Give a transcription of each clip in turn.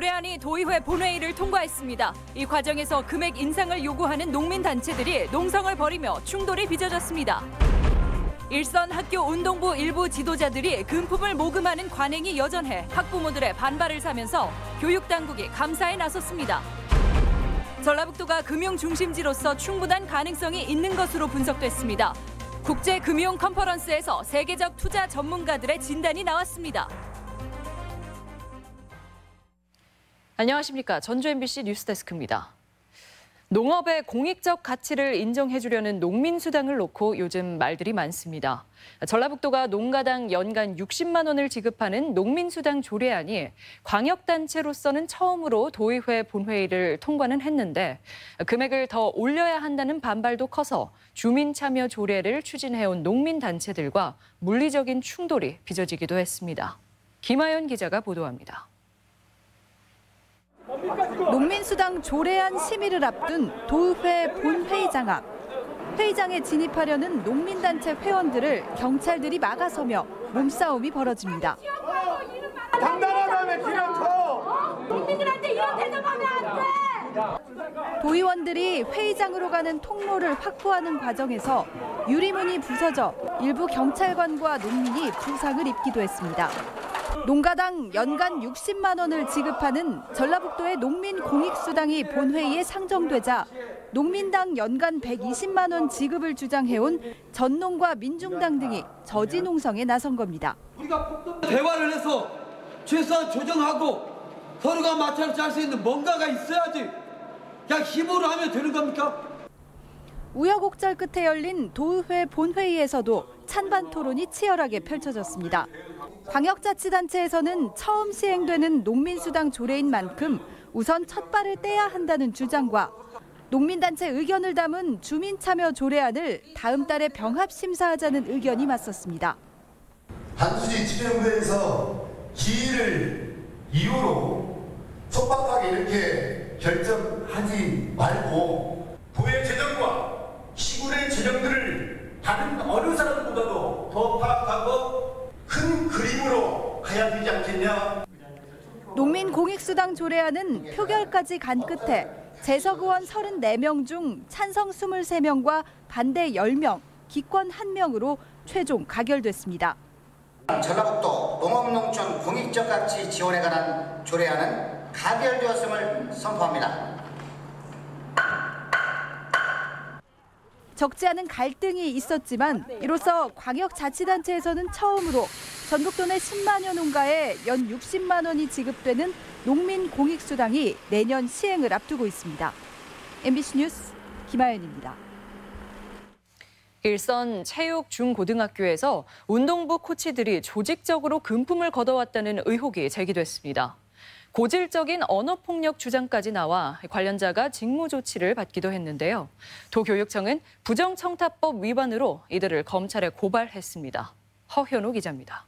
조례안이 도의회 본회의를 통과했습니다. 이 과정에서 금액 인상을 요구하는 농민단체들이 농성을 벌이며 충돌이 빚어졌습니다. 일선 학교 운동부 일부 지도자들이 금품을 모금하는 관행이 여전해 학부모들의 반발을 사면서 교육당국이 감사에 나섰습니다. 전라북도가 금융 중심지로서 충분한 가능성이 있는 것으로 분석됐습니다. 국제금융 컨퍼런스에서 세계적 투자 전문가들의 진단이 나왔습니다. 안녕하십니까. 전주 MBC 뉴스데스크입니다. 농업의 공익적 가치를 인정해주려는 농민수당을 놓고 요즘 말들이 많습니다. 전라북도가 농가당 연간 60만 원을 지급하는 농민수당 조례안이 광역단체로서는 처음으로 도의회 본회의를 통과는 했는데 금액을 더 올려야 한다는 반발도 커서 주민참여 조례를 추진해온 농민단체들과 물리적인 충돌이 빚어지기도 했습니다. 김하연 기자가 보도합니다. 농민수당 조례안 심의를 앞둔 도의회 본회의장 앞. 회의장에 진입하려는 농민단체 회원들을 경찰들이 막아서며 몸싸움이 벌어집니다. 당당하다면 길을 줘! 국민들한테 이런 대접하면 안 돼! 도의원들이 회의장으로 가는 통로를 확보하는 과정에서 유리문이 부서져 일부 경찰관과 농민이 부상을 입기도 했습니다. 농가당 연간 60만 원을 지급하는 전라북도의 농민공익수당이 본회의에 상정되자 농민당 연간 120만 원 지급을 주장해온 전농과 민중당 등이 저지 농성에 나선 겁니다. 우리가 대화를 해서 최소한 조정하고 서로가 마찰을 짤 수 있는 뭔가가 있어야지 그냥 힘으로 하면 되는 겁니까? 우여곡절 끝에 열린 도의회 본회의에서도 찬반 토론이 치열하게 펼쳐졌습니다. 광역자치단체에서는 처음 시행되는 농민수당 조례인 만큼 우선 첫 발을 떼야 한다는 주장과 농민단체 의견을 담은 주민참여 조례안을 다음 달에 병합심사하자는 의견이 맞섰습니다. 단순히 지정부에서 기일을 이유로 촉박하게 이렇게 결정하지 말고 도의 재정과 시군의 재정들을 다른 어느 사람보다도 더 파악하고 큰 그림으로 가야 되지 않겠냐. 농민공익수당 조례안은 표결까지 간 끝에 재석 의원 34명 중 찬성 23명과 반대 10명, 기권 1명으로 최종 가결됐습니다. 전라북도 농업농촌 공익적 가치 지원에 관한 조례안은 가결되었음을 선포합니다. 적지 않은 갈등이 있었지만 이로써 광역자치단체에서는 처음으로 전북도 내 10만여 농가에 연 60만 원이 지급되는 농민공익수당이 내년 시행을 앞두고 있습니다. MBC 뉴스 김하연입니다. 일선 체육 중고등학교에서 운동부 코치들이 조직적으로 금품을 걷어왔다는 의혹이 제기됐습니다. 고질적인 언어폭력 주장까지 나와 관련자가 직무 조치를 받기도 했는데요. 도교육청은 부정청탁법 위반으로 이들을 검찰에 고발했습니다. 허현우 기자입니다.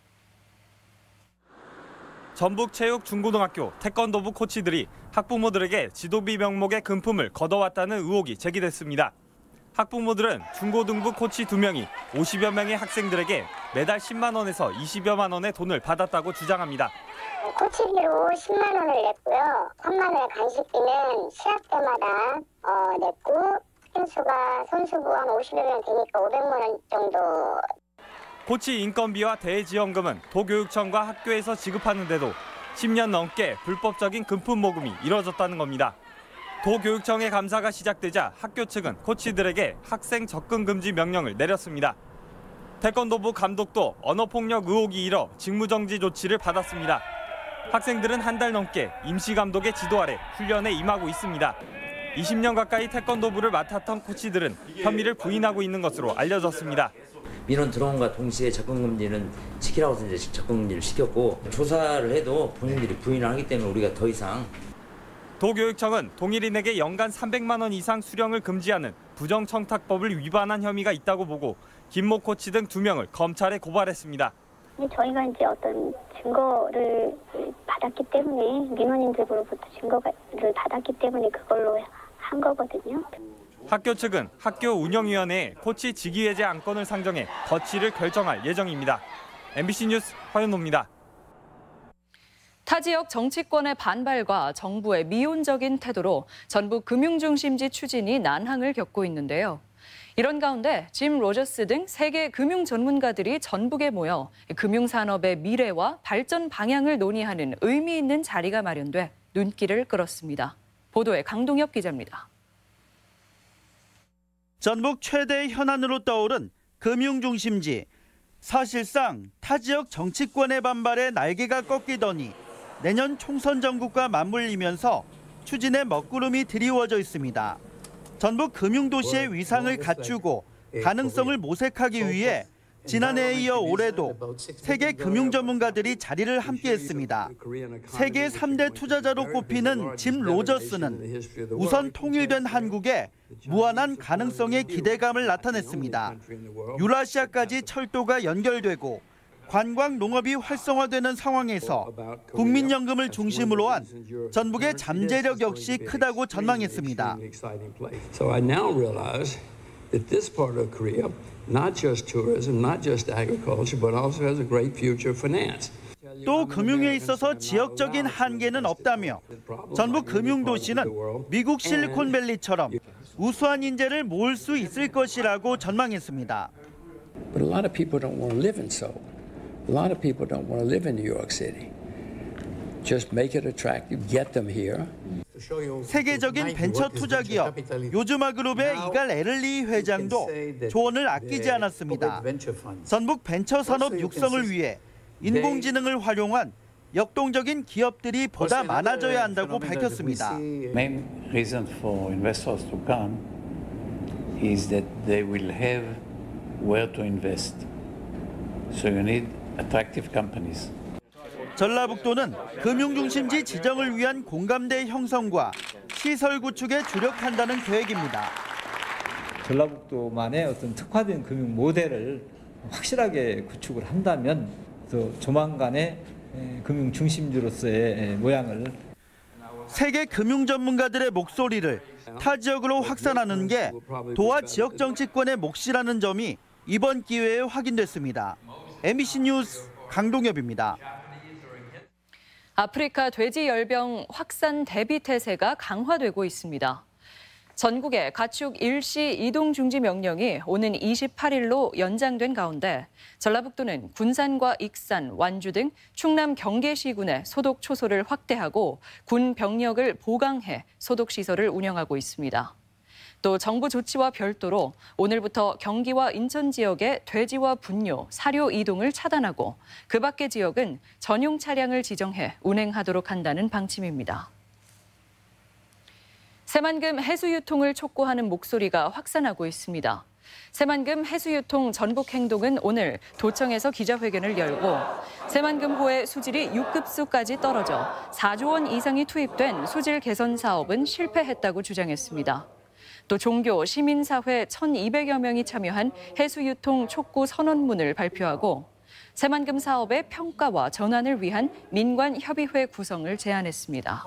전북체육중고등학교 태권도부 코치들이 학부모들에게 지도비 명목의 금품을 걷어왔다는 의혹이 제기됐습니다. 학부모들은 중고등부 코치 2명이 50여 명의 학생들에게 매달 10만 원에서 20여만 원의 돈을 받았다고 주장합니다. 코치비로 10만 원을 냈고요. 3만 원의 간식비는 시합 때마다 냈고 선수부 한 50여 명 되니까 500만 원 정도. 코치 인건비와 대지원금은 도교육청과 학교에서 지급하는데도 10년 넘게 불법적인 금품 모금이 이뤄졌다는 겁니다. 도교육청의 감사가 시작되자 학교 측은 코치들에게 학생 접근 금지 명령을 내렸습니다. 태권도부 감독도 언어폭력 의혹이 일어 직무정지 조치를 받았습니다. 학생들은 한 달 넘게 임시 감독의 지도 아래 훈련에 임하고 있습니다. 20년 가까이 태권도부를 맡았던 코치들은 혐의를 부인하고 있는 것으로 알려졌습니다. 민원 들어온과 동시에 접근금지는 지키라고 해서 이제 접근금지를 시켰고 조사를 해도 본인들이 부인을 하기 때문에 우리가 더 이상. 도교육청은 동일인에게 연간 300만 원 이상 수령을 금지하는 부정청탁법을 위반한 혐의가 있다고 보고 김모 코치 등 2명을 검찰에 고발했습니다. 저희가 이제 어떤 증거를 받았기 때문에 민원인들로부터 증거를 받았기 때문에 그걸로 한 거거든요. 학교 측은 학교 운영위원회에 코치 직위해제 안건을 상정해 거취를 결정할 예정입니다. MBC 뉴스 허윤호입니다. 타 지역 정치권의 반발과 정부의 미온적인 태도로 전북 금융중심지 추진이 난항을 겪고 있는데요. 이런 가운데 짐 로저스 등 세계 금융 전문가들이 전북에 모여 금융산업의 미래와 발전 방향을 논의하는 의미 있는 자리가 마련돼 눈길을 끌었습니다. 보도에 강동혁 기자입니다. 전북 최대 현안으로 떠오른 금융중심지. 사실상 타 지역 정치권의 반발에 날개가 꺾이더니 내년 총선 전국과 맞물리면서 추진의 먹구름이 드리워져 있습니다. 전북 금융도시의 위상을 갖추고 가능성을 모색하기 위해 지난해에 이어 올해도 세계 금융 전문가들이 자리를 함께했습니다. 세계 3대 투자자로 꼽히는 짐 로저스는 우선 통일된 한국에 무한한 가능성의 기대감을 나타냈습니다. 유라시아까지 철도가 연결되고 관광 농업이 활성화되는 상황에서 국민연금을 중심으로 한 전북의 잠재력 역시 크다고 전망했습니다. So I now realize that this part of Korea, not just tourism, not just agriculture, but also has a great future finance. 또 금융에 있어서 지역적인 한계는 없다며 전북 금융도시는 미국 실리콘밸리처럼 우수한 인재를 모을 수 있을 것이라고 전망했습니다. But a lot of people don't want to live in Seoul. A lot of people don't want to live in New York City. Just make it attractive, get them here. 세계적인 벤처 투자 기업 요즈마그룹의 이갈 에를리 회장도 조언을 아끼지 않았습니다. 전북 벤처 산업 육성을 위해 인공지능을 활용한 역동적인 기업들이 보다 많아져야 한다고 밝혔습니다. Main reason for investors to come is that they will have where to invest. So you need attractive companies. 전라북도는 금융중심지 지정을 위한 공감대 형성과 시설 구축에 주력한다는 계획입니다. 전라북도만의 어떤 특화된 금융 모델을 확실하게 구축을 한다면 또 조만간에 금융 중심지로서의 모양을 세계 금융 전문가들의 목소리를 타 지역으로 확산하는 게 도하 지역 정치권의 몫이라는 점이 이번 기회에 확인됐습니다. MBC 뉴스 강동엽입니다. 아프리카 돼지 열병 확산 대비 태세가 강화되고 있습니다. 전국에 가축 일시 이동 중지 명령이 오는 28일로 연장된 가운데 전라북도는 군산과 익산, 완주 등 충남 경계시군의 소독 초소를 확대하고 군 병력을 보강해 소독 시설을 운영하고 있습니다. 또 정부 조치와 별도로 오늘부터 경기와 인천 지역의 돼지와 분뇨, 사료 이동을 차단하고 그 밖의 지역은 전용 차량을 지정해 운행하도록 한다는 방침입니다. 새만금 해수유통을 촉구하는 목소리가 확산하고 있습니다. 새만금 해수유통 전북행동은 오늘 도청에서 기자회견을 열고 새만금호의 수질이 6급수까지 떨어져 4조 원 이상이 투입된 수질 개선 사업은 실패했다고 주장했습니다. 또 종교, 시민사회 1,200여 명이 참여한 해수유통 촉구 선언문을 발표하고 새만금 사업의 평가와 전환을 위한 민관협의회 구성을 제안했습니다.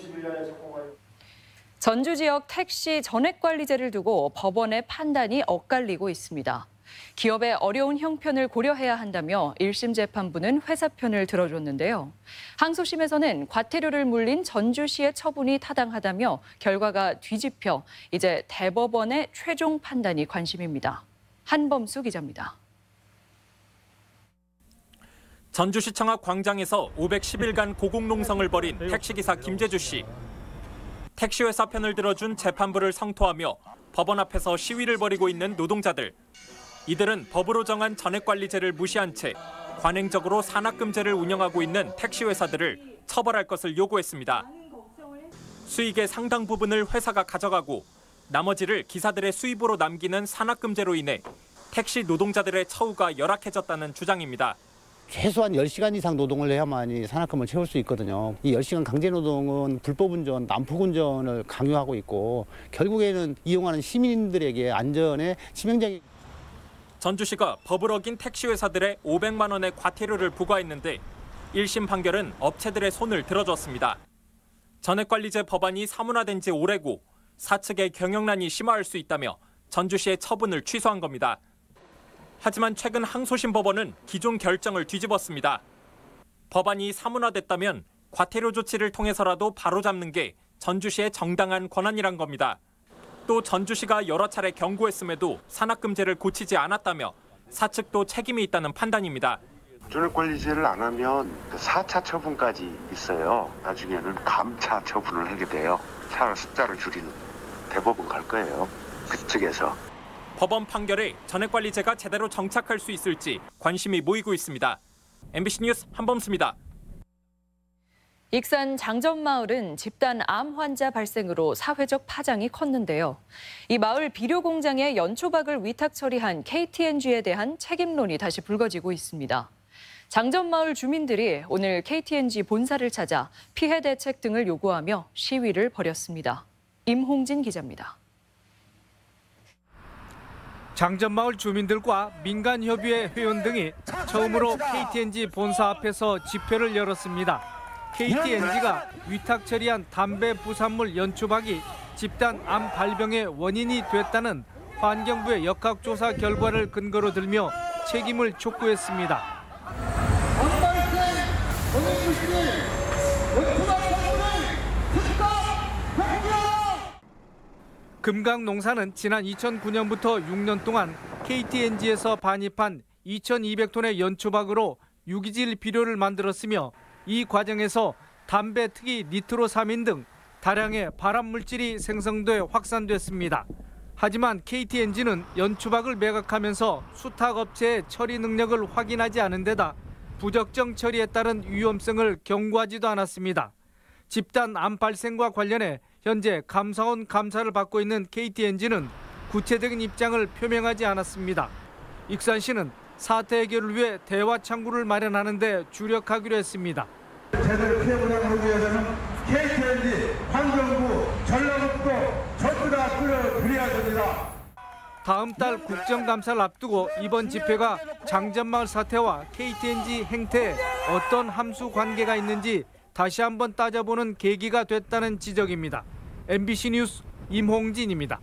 전주 지역 택시 전액관리제를 두고 법원의 판단이 엇갈리고 있습니다. 기업의 어려운 형편을 고려해야 한다며 1심 재판부는 회사 편을 들어줬는데요. 항소심에서는 과태료를 물린 전주시의 처분이 타당하다며 결과가 뒤집혀 이제 대법원의 최종 판단이 관심입니다. 한범수 기자입니다. 전주시청 앞 광장에서 510일간 고공농성을 벌인 택시기사 김재주 씨. 택시회사 편을 들어준 재판부를 성토하며 법원 앞에서 시위를 벌이고 있는 노동자들. 이들은 법으로 정한 전액관리제를 무시한 채 관행적으로 산악금제를 운영하고 있는 택시회사들을 처벌할 것을 요구했습니다. 수익의 상당 부분을 회사가 가져가고 나머지를 기사들의 수입으로 남기는 산악금제로 인해 택시 노동자들의 처우가 열악해졌다는 주장입니다. 최소한 10시간 이상 노동을 해야만이 산악금을 채울 수 있거든요. 이 10시간 강제노동은 불법운전, 난폭운전을 강요하고 있고 결국에는 이용하는 시민들에게 안전에 치명적인... 전주시가 법을 어긴 택시회사들의 500만 원의 과태료를 부과했는데 1심 판결은 업체들의 손을 들어줬습니다. 전액관리제 법안이 사문화된 지 오래고 사측의 경영난이 심화할 수 있다며 전주시의 처분을 취소한 겁니다. 하지만 최근 항소심 법원은 기존 결정을 뒤집었습니다. 법안이 사문화됐다면 과태료 조치를 통해서라도 바로잡는 게 전주시의 정당한 권한이란 겁니다. 또 전주시가 여러 차례 경고했음에도 산악금제를 고치지 않았다며 사측도 책임이 있다는 판단입니다. 존액관리제를 안 하면 4차 처분까지 있어요. 나중에는 감차 처분을 하게 돼요. 차 숫자를 줄이는 대법원 갈 거예요. 그쪽에서. 법원 판결에 전액관리제가 제대로 정착할 수 있을지 관심이 모이고 있습니다. MBC 뉴스 한범수입니다. 익산 장전마을은 집단 암 환자 발생으로 사회적 파장이 컸는데요. 이 마을 비료 공장에 연초박을 위탁 처리한 KTNG에 대한 책임론이 다시 불거지고 있습니다. 장전마을 주민들이 오늘 KTNG 본사를 찾아 피해 대책 등을 요구하며 시위를 벌였습니다. 임홍진 기자입니다. 장전마을 주민들과 민간협의회 회원 등이 처음으로 KTNG 본사 앞에서 집회를 열었습니다. KTNG가 위탁 처리한 담배 부산물 연초박이 집단 암 발병의 원인이 됐다는 환경부의 역학조사 결과를 근거로 들며 책임을 촉구했습니다. 금강농사는 지난 2009년부터 6년 동안 KTNG에서 반입한 2,200톤의 연초박으로 유기질 비료를 만들었으며 이 과정에서 담배 특이 니트로사민 등 다량의 발암물질이 생성돼 확산됐습니다. 하지만 KTNG는 연초박을 매각하면서 수탁업체의 처리 능력을 확인하지 않은 데다 부적정 처리에 따른 위험성을 경고하지도 않았습니다. 집단 암 발생과 관련해 현재 감사원 감사를 받고 있는 KTNG는 구체적인 입장을 표명하지 않았습니다. 익산시는 사태 해결을 위해 대화 창구를 마련하는 데 주력하기로 했습니다. 제대로 피해 보상을 위해서는 KTNG, 환경부, 전라북도 전부 다 끌어들여야 됩니다. 다음 달 국정감사를 앞두고 이번 집회가 장전마을 사태와 KTNG 행태에 어떤 함수 관계가 있는지 다시 한번 따져보는 계기가 됐다는 지적입니다. MBC 뉴스 임홍진입니다.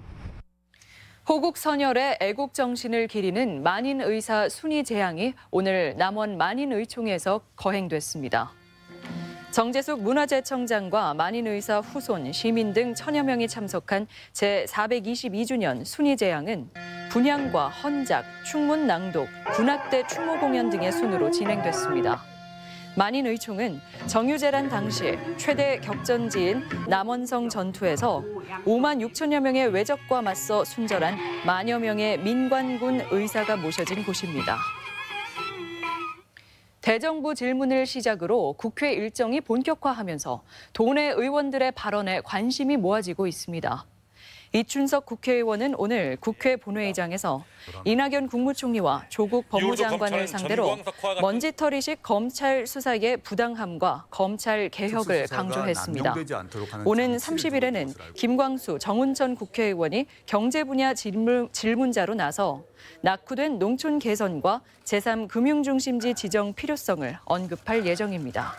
호국 선열의 애국 정신을 기리는 만인의사 순위 제향이 오늘 남원 만인의총에서 거행됐습니다. 정재숙 문화재청장과 만인의사 후손, 시민 등 천여 명이 참석한 제422주년 순위 제향은 분향과 헌작, 충문 낭독, 군악대 추모 공연 등의 순으로 진행됐습니다. 만인의총은 정유재란 당시 최대 격전지인 남원성 전투에서 5만 6천여 명의 외적과 맞서 순절한 만여 명의 민관군 의사가 모셔진 곳입니다. 대정부 질문을 시작으로 국회 일정이 본격화하면서 도내 의원들의 발언에 관심이 모아지고 있습니다. 이춘석 국회의원은 오늘 국회 본회의장에서 이낙연 국무총리와 조국 법무장관을 상대로 먼지털이식 검찰 수사의 부당함과 검찰 개혁을 강조했습니다. 오는 30일에는 김광수, 정운천 국회의원이 경제 분야 질문자로 나서 낙후된 농촌 개선과 제3금융중심지 지정 필요성을 언급할 예정입니다.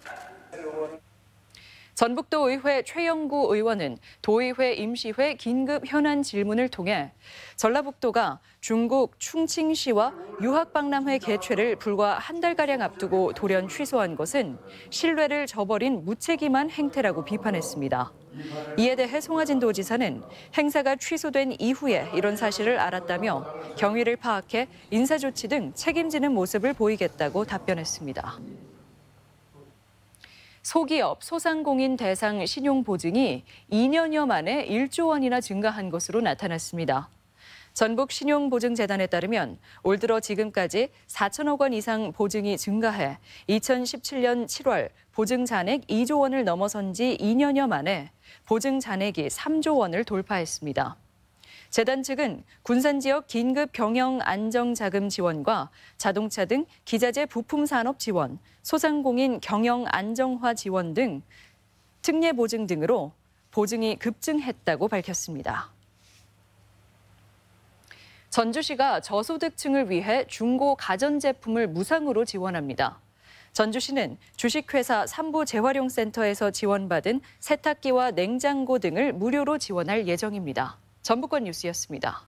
전북도의회 최영구 의원은 도의회 임시회 긴급 현안 질문을 통해 전라북도가 중국 충칭시와 유학박람회 개최를 불과 한 달가량 앞두고 돌연 취소한 것은 신뢰를 저버린 무책임한 행태라고 비판했습니다. 이에 대해 송하진 도지사는 행사가 취소된 이후에 이런 사실을 알았다며 경위를 파악해 인사조치 등 책임지는 모습을 보이겠다고 답변했습니다. 소기업, 소상공인 대상 신용보증이 2년여 만에 1조 원이나 증가한 것으로 나타났습니다. 전북신용보증재단에 따르면 올 들어 지금까지 4천억 원 이상 보증이 증가해 2017년 7월 보증 잔액 2조 원을 넘어선 지 2년여 만에 보증 잔액이 3조 원을 돌파했습니다. 재단 측은 군산 지역 긴급 경영 안정 자금 지원과 자동차 등 기자재 부품 산업 지원, 소상공인 경영 안정화 지원 등 특례 보증 등으로 보증이 급증했다고 밝혔습니다. 전주시가 저소득층을 위해 중고 가전제품을 무상으로 지원합니다. 전주시는 주식회사 삼부재활용센터에서 지원받은 세탁기와 냉장고 등을 무료로 지원할 예정입니다. 전북권 뉴스였습니다.